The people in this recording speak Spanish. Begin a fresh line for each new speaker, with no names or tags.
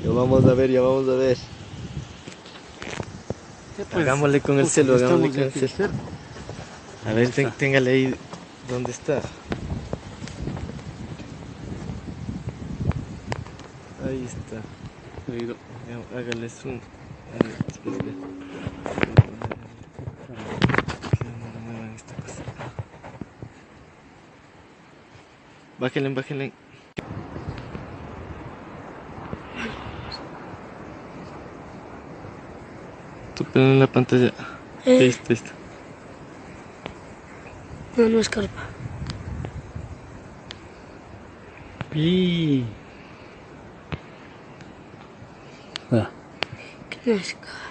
Lo vamos a ver, ya vamos a ver.
Pues,
Hagámosle con el
uf,
celo,
ya
hagámosle
estamos
con el
aquí
celo.
cerca.
A ver,
Está.
téngale ahí dónde está. Ahí está.
Oído.
Ya, hágale zoom. Espera. Que no muevan esta cosa. Bájenle, bájenle. Topen en la pantalla. Ahí está, ahí está.
No, no es carpa.
Y... Ah.
Que no es carpa.